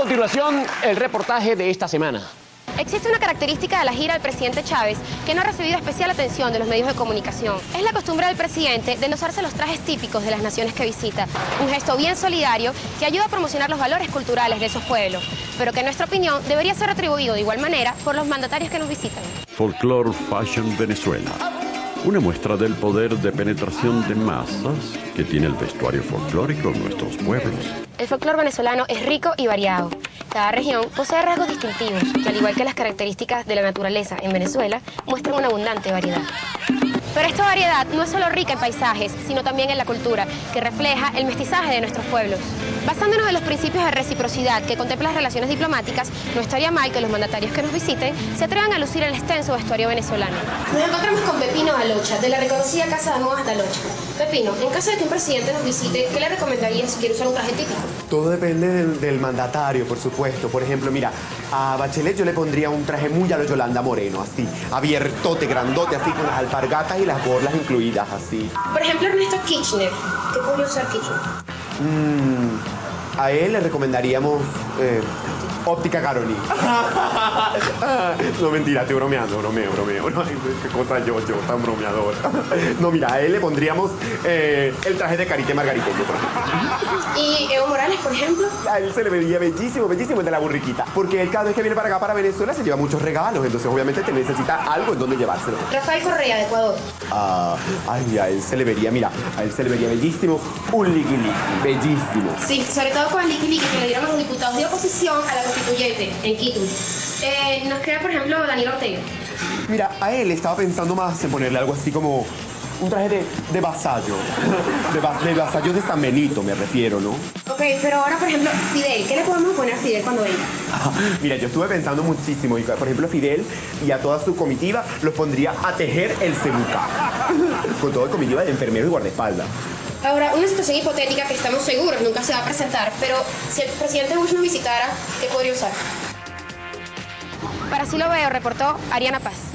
continuación, el reportaje de esta semana. Existe una característica de la gira del presidente Chávez que no ha recibido especial atención de los medios de comunicación. Es la costumbre del presidente de endosarse los trajes típicos de las naciones que visita. Un gesto bien solidario que ayuda a promocionar los valores culturales de esos pueblos, pero que en nuestra opinión debería ser retribuido de igual manera por los mandatarios que nos visitan. Folklore Fashion Venezuela. Una muestra del poder de penetración de masas que tiene el vestuario folclórico en nuestros pueblos. El folclore venezolano es rico y variado. Cada región posee rasgos distintivos que, al igual que las características de la naturaleza en Venezuela, muestran una abundante variedad. Pero esta variedad no es solo rica en paisajes, sino también en la cultura, que refleja el mestizaje de nuestros pueblos. Basándonos en los principios de reciprocidad que contemplan las relaciones diplomáticas, no estaría mal que los mandatarios que nos visiten se atrevan a lucir el extenso vestuario venezolano. Nos encontramos con Pepino Alocha, de la reconocida Casa de Modas de Alocha. Pepino, en caso de que un presidente nos visite, ¿qué le recomendaría si quiere usar un traje típico? Todo depende del mandatario, por supuesto. Por ejemplo, mira, a Bachelet yo le pondría un traje muy a lo Yolanda Moreno, así, abiertote, grandote, así, con las alpargatas y las borlas incluidas, así. Por ejemplo, Ernesto Kirchner. ¿Qué podría usar Kirchner? A él le recomendaríamos óptica Caroni. No, mentira, estoy bromeando, bromeo. Ay, qué cosa yo, tan bromeador. No, mira, a él le pondríamos el traje de Carité Margariteño, por ejemplo. ¿Y Evo Morales, por ejemplo? A él se le vería bellísimo el de la burriquita. Porque él cada vez que viene para acá, para Venezuela, se lleva muchos regalos. Entonces, obviamente, te necesita algo en donde llevárselo. Rafael Correa, de Ecuador. Ay, a él se le vería, mira, a él se le vería bellísimo un liqui-liqui, bellísimo. Sí, sobre todo con el liqui-liqui que le dieron los diputados de oposición a la constituyente en Quito. Nos queda, por ejemplo, Daniel Ortega. Mira, a él estaba pensando más en ponerle algo así como un traje de vasallo. De vasallo de San Benito, me refiero, ¿no? Ok, pero ahora, por ejemplo, Fidel. ¿Qué le podemos poner a Fidel cuando venga? Mira, yo estuve pensando muchísimo. Y, por ejemplo, Fidel y a toda su comitiva los pondría a tejer el cebuca. Con toda la comitiva de enfermeros y guardaespaldas. Ahora, una situación hipotética que estamos seguros nunca se va a presentar, pero si el presidente Bush nos visitara, ¿qué podría usar? Para Así Lo Veo, reportó Ariana Paz.